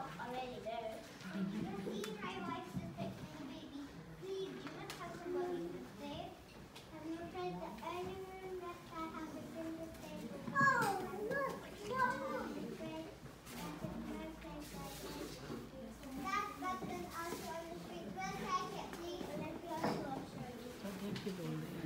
yourself already there. When you see my wife's expecting a baby, please do not have somebody to stay. Have your friends the early room that I have the room to stay. Oh, look! No! That's better than us on the street. We'll take it, please. Let me also show you. Thank you, Lord.